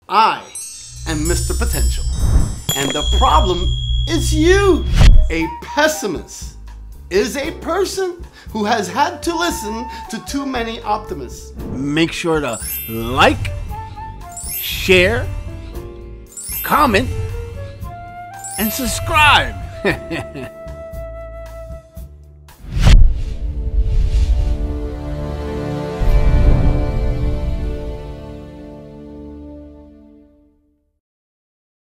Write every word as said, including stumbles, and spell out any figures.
I am Mister Potential, and the problem is you. A pessimist is a person who has had to listen to too many optimists. Make sure to like, share, comment, and subscribe.